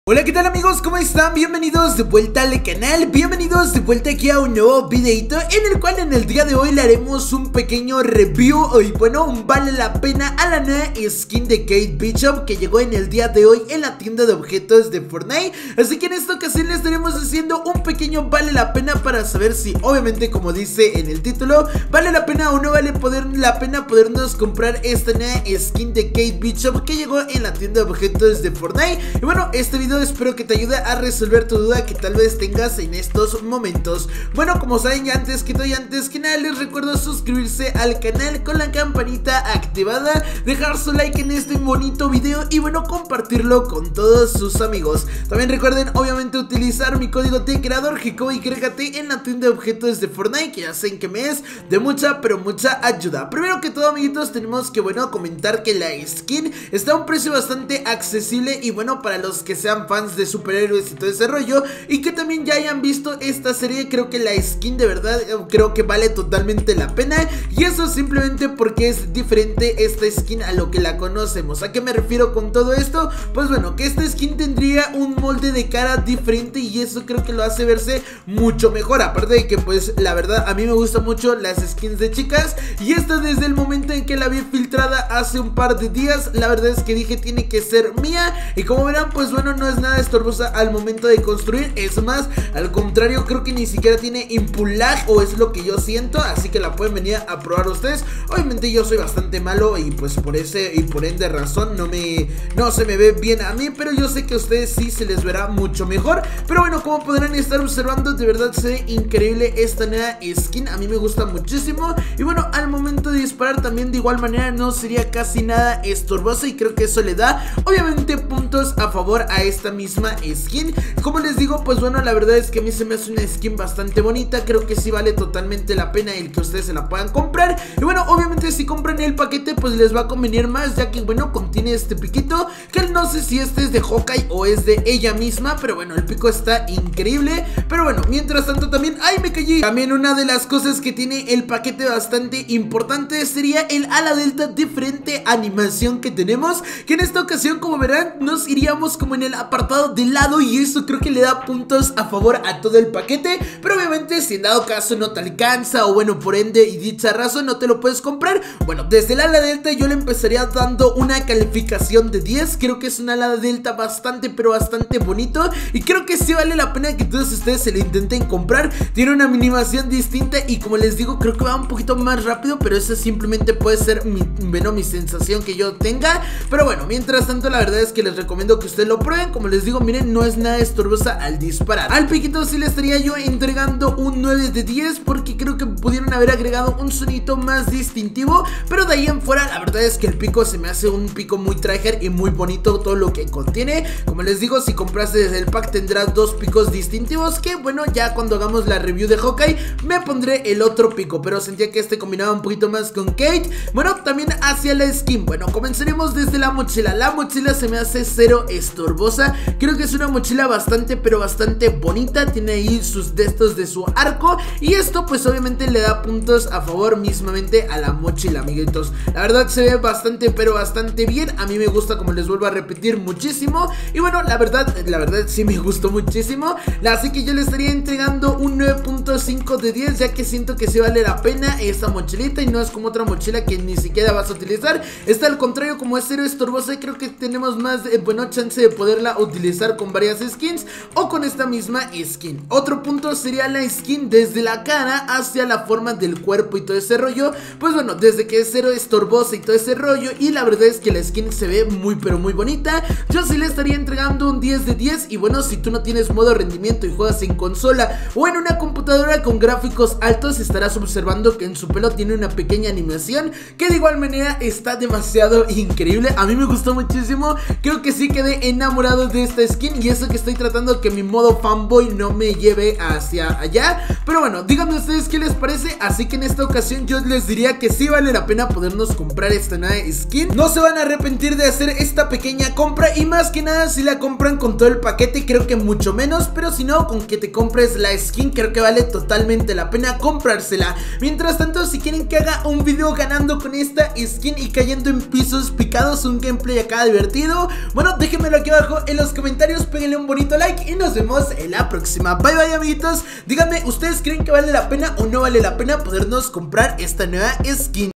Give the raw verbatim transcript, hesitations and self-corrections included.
Hola, ¿qué tal amigos? ¿Cómo están? Bienvenidos de vuelta al canal, bienvenidos de vuelta aquí a un nuevo videito en el cual en el día de hoy le haremos un pequeño review y bueno, un vale la pena a la nueva skin de Kate Bishop que llegó en el día de hoy en la tienda de objetos de Fortnite. Así que en esta ocasión le estaremos haciendo un pequeño vale la pena para saber si obviamente, como dice en el título, vale la pena o no vale poder, la pena podernos comprar esta nueva skin de Kate Bishop que llegó en la tienda de objetos de Fortnite. Y bueno, este video espero que te ayude a resolver tu duda que tal vez tengas en estos momentos. Bueno, como saben, ya antes que todo y antes que nada les recuerdo suscribirse al canal con la campanita activada, dejar su like en este bonito video y bueno, compartirlo con todos sus amigos. También recuerden obviamente utilizar mi código de creador GeekoByKRKT en la tienda de objetos de Fortnite, que ya saben que me es de mucha pero mucha ayuda. Primero que todo, amiguitos, tenemos que bueno comentar que la skin está a un precio bastante accesible y bueno, para los que sean fans de superhéroes y todo ese rollo y que también ya hayan visto esta serie, creo que la skin de verdad creo que vale totalmente la pena, y eso simplemente porque es diferente esta skin a lo que la conocemos. ¿A qué me refiero con todo esto? Pues bueno, que esta skin tendría un molde de cara diferente y eso creo que lo hace verse mucho mejor, aparte de que pues la verdad a mí me gustan mucho las skins de chicas y esta desde el momento en que la vi filtrada hace un par de días, la verdad es que dije tiene que ser mía, y como verán pues bueno, no es nada estorbosa al momento de construir, es más, al contrario, creo que ni siquiera tiene input lag, o es lo que yo siento, así que la pueden venir a probar ustedes. Obviamente yo soy bastante malo y pues por ese y por ende razón no me no se me ve bien a mí, pero yo sé que a ustedes sí se les verá mucho mejor. Pero bueno, como podrán estar observando, de verdad se ve increíble esta nueva skin, a mí me gusta muchísimo y bueno, al momento de disparar también de igual manera no sería casi nada estorbosa y creo que eso le da obviamente puntos a favor a esta misma skin. Como les digo, pues bueno, la verdad es que a mí se me hace una skin bastante bonita, creo que sí vale totalmente la pena el que ustedes se la puedan comprar. Y bueno, obviamente si compran el paquete pues les va a convenir más, ya que bueno, contiene este piquito, que no sé si este es de Hawkeye o es de ella misma, pero bueno, el pico está increíble. Pero bueno, mientras tanto también, ¡ay, me callé! También una de las cosas que tiene el paquete bastante importante sería el ala delta, diferente animación que tenemos, que en esta ocasión, como verán, nos iríamos como en el apartado del lado y eso creo que le da puntos a favor a todo el paquete. Pero obviamente si en dado caso no te alcanza o bueno, por ende y dicha razón no te lo puedes comprar, bueno, desde el ala delta yo le empezaría dando una calificación de diez. Creo que es un ala delta bastante pero bastante bonito y creo que sí vale la pena que todos ustedes se lo intenten comprar. Tiene una animación distinta y como les digo, creo que va un poquito más rápido, pero eso simplemente puede ser mi, bueno, mi sensación que yo tenga. Pero bueno, mientras tanto la verdad es que les recomiendo que ustedes lo prueben. Como les digo, miren, no es nada estorbosa al disparar. Al piquito sí le estaría yo entregando un nueve de diez porque creo que pudieron haber agregado un sonido más distintivo, pero de ahí en fuera la verdad es que el pico se me hace un pico muy tryhard y muy bonito todo lo que contiene. Como les digo, si compraste desde el pack tendrás dos picos distintivos que bueno, ya cuando hagamos la review de Hawkeye me pondré el otro pico, pero sentía que este combinaba un poquito más con Kate. Bueno, también hacia la skin, bueno, comenzaremos desde la mochila. La mochila se me hace cero estorbosa, creo que es una mochila bastante pero bastante bonita, tiene ahí sus destos de su arco y esto pues obviamente le da puntos a favor mismamente a la mochila, amiguitos. La verdad se ve bastante pero bastante bien, a mí me gusta, como les vuelvo a repetir, muchísimo. Y bueno, la verdad, la verdad sí me gustó muchísimo, así que yo le estaría entregando un nueve punto cinco de diez, ya que siento que sí vale la pena esta mochilita y no es como otra mochila que ni siquiera vas a utilizar. Esta al contrario, como es cero estorbosa, creo que tenemos más eh, bueno, chance de poderla utilizar con varias skins o con esta misma skin. Otro punto sería la skin desde la cara hacia la forma del cuerpo y todo ese rollo. Pues bueno, desde que es cero estorbosa y todo ese rollo, y la verdad es que la skin se ve muy pero muy bonita, yo sí le estaría entregando un diez de diez. Y bueno, si tú no tienes modo rendimiento y juegas en consola o en una computadora con gráficos altos, estarás observando que en su pelo tiene una pequeña animación que de igual manera está demasiado increíble. A mí me gustó muchísimo, creo que sí quedé enamorado de esta skin y eso que estoy tratando que mi modo fanboy no me lleve hacia allá. Pero bueno, díganme ustedes qué les parece. Así que en esta ocasión yo les diría que sí vale la pena podernos comprar esta nueva skin. No se van a arrepentir de hacer esta pequeña compra y más que nada si la compran con todo el paquete creo que mucho menos, pero si no, con que te compres la skin creo que vale totalmente la pena comprársela. Mientras tanto, si quieren que haga un video ganando con esta skin y cayendo en pisos picados, un gameplay acá divertido, bueno, déjenmelo aquí abajo en los comentarios. amiguitos, péguenle un bonito like y nos vemos en la próxima. Bye bye amiguitos, díganme, ¿ustedes creen que vale la pena o no vale la pena podernos comprar esta nueva skin?